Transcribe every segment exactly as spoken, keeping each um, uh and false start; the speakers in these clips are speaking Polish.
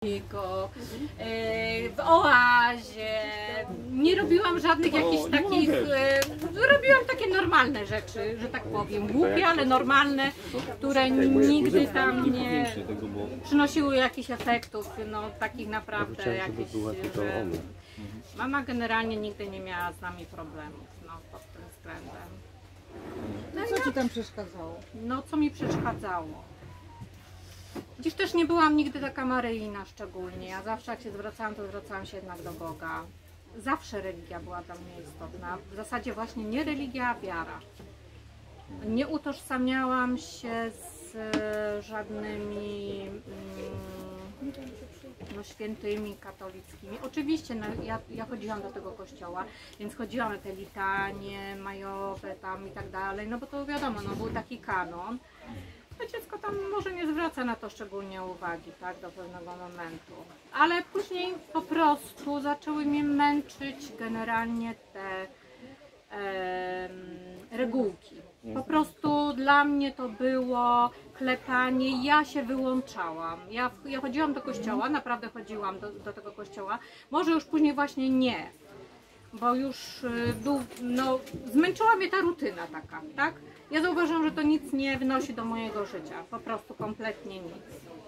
takiego, e, w oazie, nie robiłam żadnych jakichś takich, e, robiłam takie normalne rzeczy, że tak powiem, głupie, ale normalne, które nigdy tam nie przynosiły jakichś efektów, no takich naprawdę jakichś, że mama generalnie nigdy nie miała z nami problemów, no pod tym względem. No co ci tam przeszkadzało? No co mi przeszkadzało? Dziś też nie byłam nigdy taka maryjna szczególnie, ja zawsze jak się zwracałam, to zwracałam się jednak do Boga. Zawsze religia była dla mnie istotna, w zasadzie właśnie nie religia, a wiara. Nie utożsamiałam się z żadnymi mm, no, świętymi katolickimi. Oczywiście no, ja, ja chodziłam do tego kościoła, więc chodziłam na te litanie majowe tam i tak dalej, no bo to wiadomo, no był taki kanon. To dziecko tam może nie zwraca na to szczególnie uwagi, tak, do pewnego momentu. Ale później po prostu zaczęły mnie męczyć generalnie te e, regułki. Po prostu dla mnie to było klepanie, ja się wyłączałam. Ja, ja chodziłam do kościoła, naprawdę chodziłam do, do tego kościoła. Może już później właśnie nie, bo już był, no, zmęczyła mnie ta rutyna taka, tak? Ja zauważyłam, że to nic nie wnosi do mojego życia, po prostu kompletnie nic.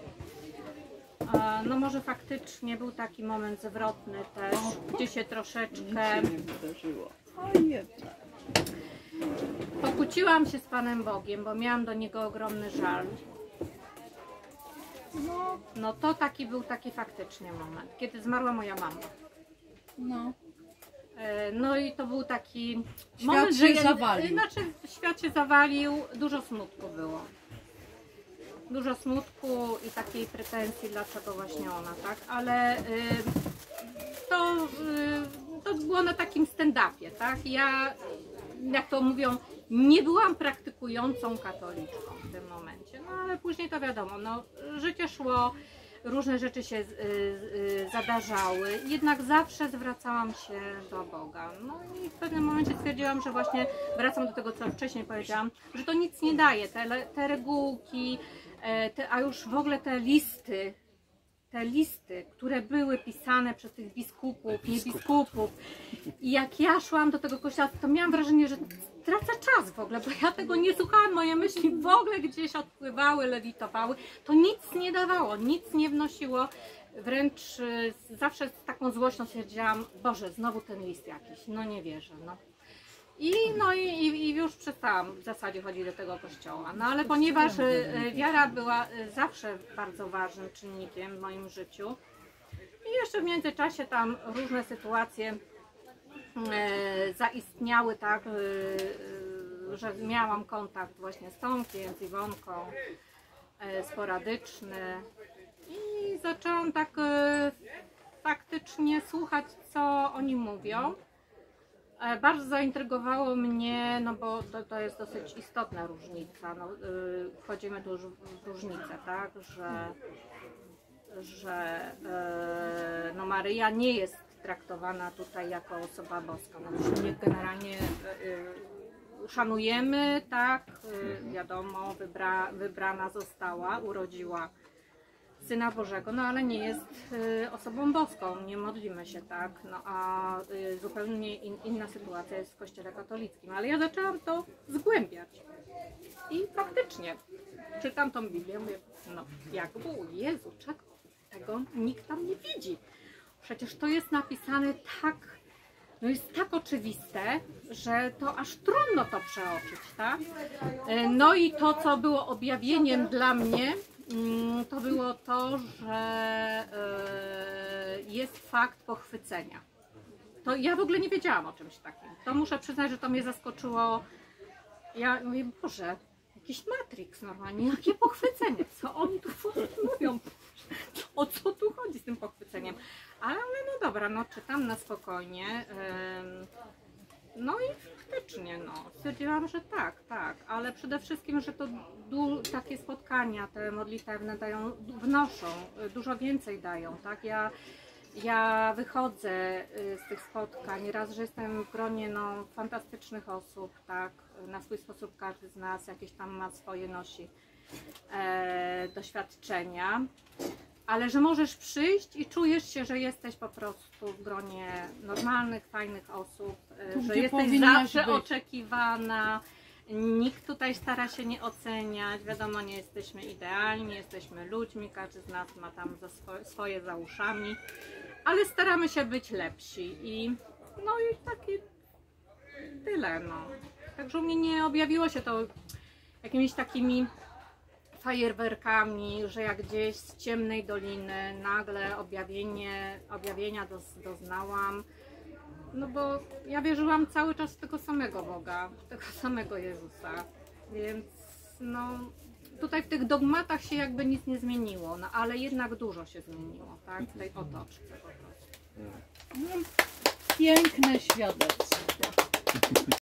No może faktycznie był taki moment zwrotny też, gdzie się troszeczkę pokłóciłam się z Panem Bogiem, bo miałam do Niego ogromny żal. No, no to taki był taki faktycznie moment, kiedy zmarła moja mama. No. No i to był taki świat moment, się że ja, zawalił. Znaczy świat się zawalił, dużo smutku było. Dużo smutku i takiej pretensji, dlaczego właśnie ona, tak? Ale y, to, y, to było na takim stand-upie, tak? Ja, jak to mówią, nie byłam praktykującą katoliczką w tym momencie, no ale później to wiadomo, no, życie szło, różne rzeczy się y, y, zadarzały, jednak zawsze zwracałam się do Boga. No i w pewnym momencie stwierdziłam, że właśnie wracam do tego, co wcześniej powiedziałam, że to nic nie daje, te, te regułki, te, a już w ogóle te listy, te listy, które były pisane przez tych biskupów, nie biskupów. I jak ja szłam do tego kościoła, to miałam wrażenie, że tracę czas w ogóle, bo ja tego nie słuchałam, moje myśli w ogóle gdzieś odpływały, lewitowały. To nic nie dawało, nic nie wnosiło. Wręcz zawsze z taką złością stwierdziłam, Boże, znowu ten list jakiś, no nie wierzę. No. I, no i, i już przestałam w zasadzie chodzić do tego kościoła. No ale ponieważ wiara była zawsze bardzo ważnym czynnikiem w moim życiu i jeszcze w międzyczasie tam różne sytuacje e, zaistniały, tak, e, że miałam kontakt właśnie z Tomkiem, z Iwonką, e, sporadyczny i zaczęłam tak e, faktycznie słuchać, co oni mówią. Bardzo zaintrygowało mnie, no bo to, to jest dosyć istotna różnica, no, yy, wchodzimy tu już w różnicę, tak, że, że yy, no Maryja nie jest traktowana tutaj jako osoba boska, no, my generalnie yy, szanujemy, tak, yy, wiadomo, wybra, wybrana została, urodziła Syna Bożego, no ale nie jest y, osobą boską, nie modlimy się, tak, no a y, zupełnie in, inna sytuacja jest w Kościele katolickim, ale ja zaczęłam to zgłębiać i faktycznie czytam tą Biblię, mówię, no jak było, Jezu, czego? Tego nikt tam nie widzi, przecież to jest napisane tak, no jest tak oczywiste, że to aż trudno to przeoczyć, tak, y, no i to, co było objawieniem dla mnie, to było to, że jest fakt pochwycenia. To ja w ogóle nie wiedziałam o czymś takim. To muszę przyznać, że to mnie zaskoczyło. Ja mówię, Boże, jakiś Matrix normalnie, jakie pochwycenie? Co oni tu mówią? O co tu chodzi z tym pochwyceniem? Ale, ale no dobra, no czytam na spokojnie. No i faktycznie, no, stwierdziłam, że tak, tak, ale przede wszystkim, że to takie spotkania, te modlitewne dają, wnoszą, dużo więcej dają, tak, ja, ja wychodzę z tych spotkań, raz, że jestem w gronie, no, fantastycznych osób, tak, na swój sposób każdy z nas jakieś tam ma swoje, nosi e, doświadczenia, ale że możesz przyjść i czujesz się, że jesteś po prostu w gronie normalnych, fajnych osób, Tu, że gdzie jesteś powinnaś zawsze być. oczekiwana, nikt tutaj stara się nie oceniać, wiadomo, nie jesteśmy idealni, jesteśmy ludźmi, każdy z nas ma tam za swoje, swoje za uszami, ale staramy się być lepsi i no i taki tyle, no. Także u mnie nie objawiło się to jakimiś takimi fajerwerkami, że jak gdzieś z ciemnej doliny nagle objawienie, objawienia doz, doznałam. No bo ja wierzyłam cały czas w tego samego Boga, w tego samego Jezusa. Więc no tutaj w tych dogmatach się jakby nic nie zmieniło, no ale jednak dużo się zmieniło, tak? W tej otoczce po prostu. Piękne świadectwo.